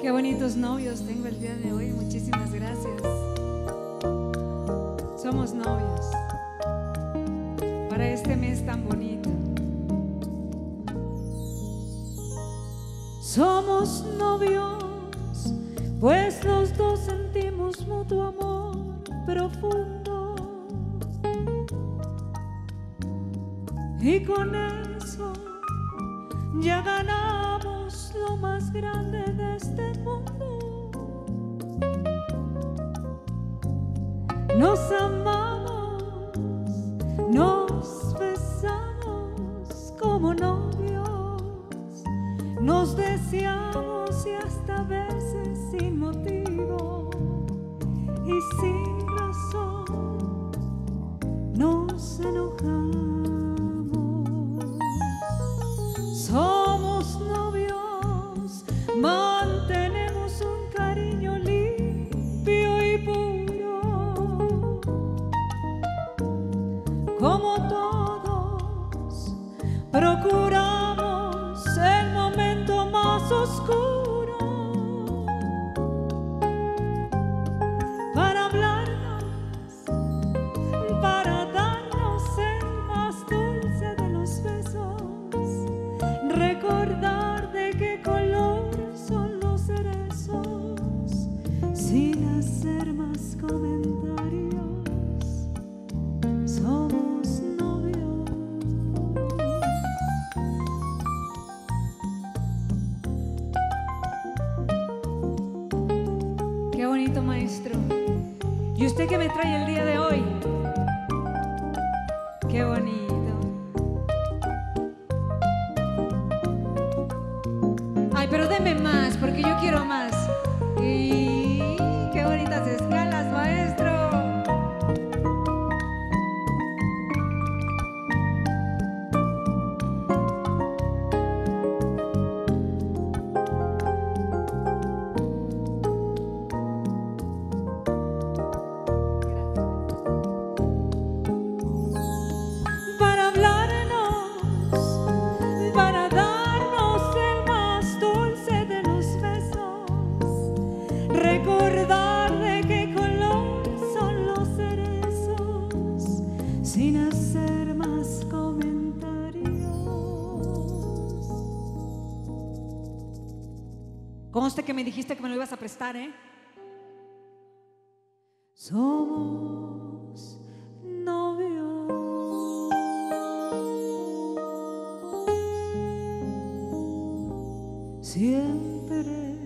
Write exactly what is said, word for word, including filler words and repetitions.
Qué bonitos novios tengo el día de hoy, muchísimas gracias. Somos novios para este mes tan bonito. Somos novios, pues los dos sentimos mutuo amor profundo. Y con eso ya ganamos lo más grande de este mundo. Nos amamos, nos besamos como novios, nos deseamos y hasta a veces sin motivo y sin razón nos enojamos. Somos novios, mantenemos un cariño limpio y puro. Como todos, procuramos el momento más oscuro para hablarnos, para darnos el más dulce de los besos, recordar de qué color son los cerezos, sin hacer más comentarios. Somos novios. Qué bonito, maestro. ¿Y usted qué me trae el día de hoy? Qué bonito. Ay, pero deme más, porque yo quiero más. Y qué bonitas escalas, maestro. Para hablarnos, para darnos el más dulce de los besos, recordar de qué color son los cerezos, sin hacer más comentarios. Conste que me dijiste que me lo ibas a prestar, ¿eh? Somos novios. Siempre